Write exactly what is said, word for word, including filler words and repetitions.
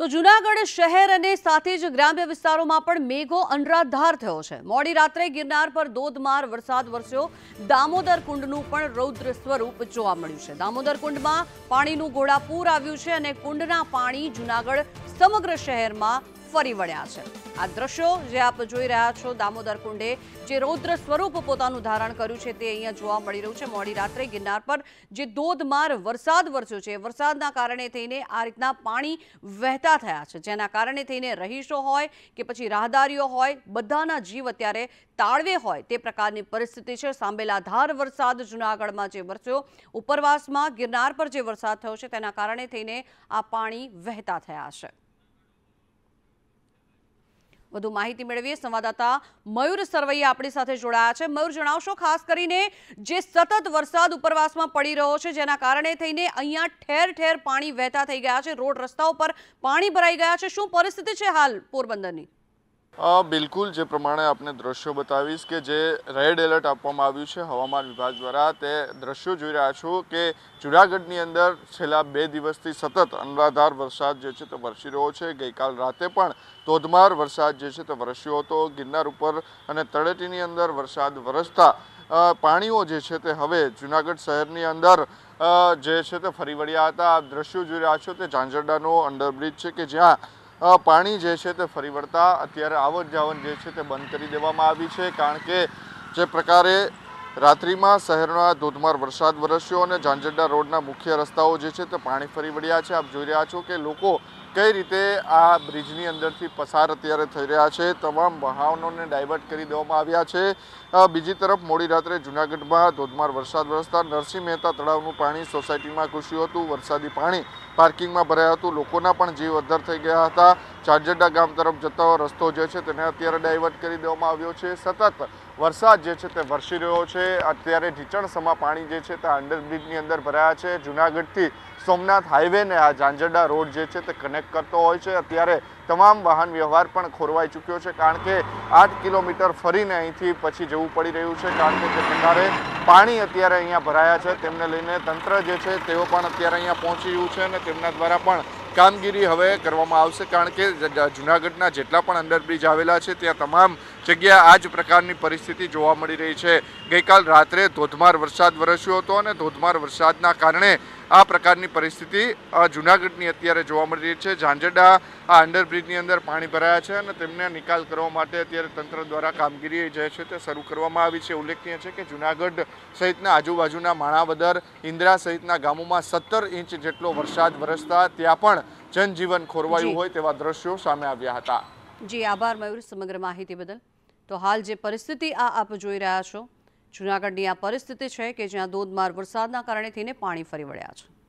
તો જૂનાગઢ શહેર અને સાથે જ ગ્રામ્ય વિસ્તારોમાં પણ મેઘો અનરાધાર થયો છે। મોડી રાત્રે ગિરનાર પર ધોધમાર વરસાદ વરસ્યો। દામોદર કુંડનું પણ રૌદ્ર સ્વરૂપ જોવા મળ્યું છે। દામોદર કુંડમાં પાણીનું ઘોડાપૂર આવ્યું છે અને કુંડના પાણી જૂનાગઢ સમગ્ર શહેરમાં ફરી વળ્યા છે। આ દ્રશ્યો જે આપ જોઈ રહ્યા છો, દામોદર કુંડે જે રૌદ્ર સ્વરૂપ પોતાનું ધારણ કર્યું છે તે અહીંયા જોવા મળી રહ્યું છે। મોડી રાત્રે ગિરનાર પર જે ધોધમાર વરસાદ વરસ્યો છે, વરસાદના કારણે થઈને આ રીતના પાણી વહેતા થયા છે, જેના કારણે થઈને રહીશો હોય કે પછી રાહદારીઓ હોય, બધાના જીવ અત્યારે તાળવે હોય તે પ્રકારની પરિસ્થિતિ છે। સાંબેલાધાર વરસાદ જૂનાગઢમાં જે વરસ્યો, ઉપરવાસમાં ગિરનાર પર જે વરસાદ થયો છે તેના કારણે થઈને આ પાણી વહેતા થયા છે। વધુ માહિતી મેળવીએ, સંવાદદાતા મયુર સરવૈયા આપણી સાથે જોડાયા છે। મયુર, જણાવશો ખાસ કરીને જે સતત વરસાદ ઉપરવાસમાં પડી રહ્યો છે જેના કારણે થઈને અહીંયા ઠેર ઠેર પાણી વહેતા થઈ ગયા છે, રોડ રસ્તાઓ પર પાણી ભરાઈ ગયા છે, શું પરિસ્થિતિ છે હાલ પોરબંદરની? બિલકુલ, જે પ્રમાણે આપને દ્રશ્યો બતાવીશ કે જે રેડ એલર્ટ આપવામાં આવ્યું છે હવામાન વિભાગ દ્વારા, તે દ્રશ્યો જોઈ રહ્યા છો કે જૂનાગઢની અંદર છેલ્લા બે દિવસથી સતત અનરાધાર વરસાદ જે છે તે વરસી રહ્યો છે। ગઈકાલ રાતે પણ ધોધમાર વરસાદ જે છે તે વરસ્યો હતો। ગિરનાર ઉપર અને તળેટીની અંદર વરસાદ વરસતા પાણીઓ જે છે તે હવે જૂનાગઢ શહેરની અંદર જે છે તે ફરી વળ્યા હતા। આ દ્રશ્યો જોઈ રહ્યા છો તે ઝાંઝરડાનો અંડરબ્રિજ છે કે જ્યાં પાણી જે છે તે ફરી વળતા અત્યારે આવન જાવન જે છે તે બંધ કરી દેવામાં આવી છે, કારણ કે જે પ્રકારે રાત્રિમાં શહેરના ધોધમાર વરસાદ વરસ્યો અને ઝાંઝરડા રોડના મુખ્ય રસ્તાઓ જે છે તે પાણી ફરી વળ્યા છે। આપ જોઈ રહ્યા છો કે લોકો કઈ રીતે આ બ્રિજની અંદરથી પસાર અત્યારે થઈ રહ્યા છે, તમામ વાહનોને ડાયવર્ટ કરી દેવામાં આવ્યા છે। બીજી તરફ મોડી રાત્રે જૂનાગઢમાં ધોધમાર વરસાદ વરસતા નરસિંહ મહેતા તળાવનું પાણી સોસાયટીમાં ઘૂસ્યું હતું, વરસાદી પાણી પાર્કિંગમાં ભરાયું હતું, લોકોના પણ જીવ અદ્ધર થઈ ગયા હતા। ઝાંઝરડા ગામ તરફ જતો રસ્તો જે છે તેને અત્યારે ડાયવર્ટ કરી દેવામાં આવ્યો છે। સતત વરસાદ જે છે તે વરસી રહ્યો છે, અત્યારે ઢીચણસમા પાણી જે છે તે અંડરબ્રિજની અંદર ભરાયા છે। જૂનાગઢથી સોમનાથ હાઈવે ને આ ઝાંઝરડા રોડ જે છે તે કનેક્ટ કરતો હોય છે, અત્યારે તમામ વાહન વ્યવહાર પણ ખોરવાઈ ચૂક્યો છે, કારણ કે આઠ કિલોમીટર ફરીને અહીંથી પછી જવું પડી રહ્યું છે, કારણ કે જે પ્રકારે પાણી અત્યારે અહીંયા ભરાયા છે તેમને લઈને તંત્ર જે છે તેઓ પણ અત્યારે અહીંયા પહોંચી રહ્યું છે અને તેમના દ્વારા પણ કામગીરી હવે કરવામાં આવશે, કારણ કે જૂનાગઢના જેટલા પણ અંડરબ્રિજ આવેલા છે ત્યાં તમામ જગ્યાએ આ જ પ્રકારની પરિસ્થિતિ જોવા મળી રહી છે। ગઈકાલ રાત્રે ધોધમાર વરસાદ વરસ્યો હતો અને ધોધમાર વરસાદના કારણે આ પ્રકારની પરિસ્થિતિ જૂનાગઢની અત્યારે જોવા મળી રહી છે। ઝાંઝરડા આ અંડરબ્રિજની અંદર પાણી ભરાયા છે અને તેમને નિકાલ કરવા માટે અત્યારે તંત્ર દ્વારા કામગીરી જે છે તે શરૂ કરવામાં આવી છે। ઉલ્લેખનીય છે કે જૂનાગઢ સહિતના આજુબાજુના માણાવદર, ઇન્દ્રા સહિતના ગામોમાં સત્તર ઇંચ જેટલો વરસાદ વરસતા ત્યાં પણ જનજીવન ખોરવાયું હોય તેવા દ્રશ્યો સામે આવ્યા હતા। જી આભાર મયુર સમગ્ર માહિતી બદલ। તો હાલ જે પરિસ્થિતિ આ આપ જોઈ રહ્યા છો, જૂનાગઢની આ પરિસ્થિતિ છે કે જ્યાં ધોધમાર વરસાદના કારણે થઈને પાણી ફરી વળ્યા છે।